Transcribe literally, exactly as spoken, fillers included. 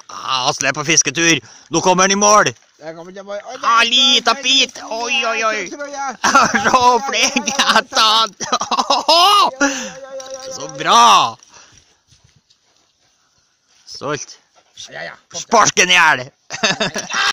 Asle er på fisketur. Nå kommer han i mål. Jeg kommer til mål. Ah, lita bit. Oi, oi, oi. Så flink jeg tatt. Så bra. Stolt. Sparken i hjel.